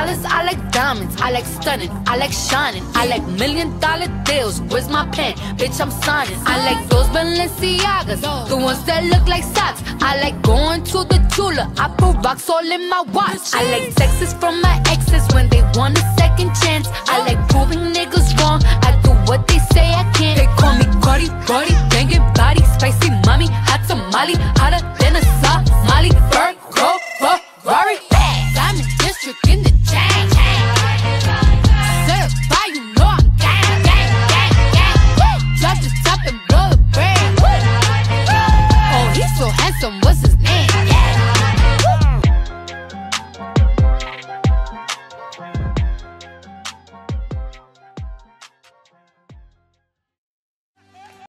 dollars, I like diamonds, I like stunning, I like shining, I like $1,000,000 deals. Where's my pen? Bitch, I'm signing. I like those Balenciagas, the ones that look like socks. I like going to the jeweler, I put rocks all in my watch. I like texts from my exes when they want a second chance. I like proving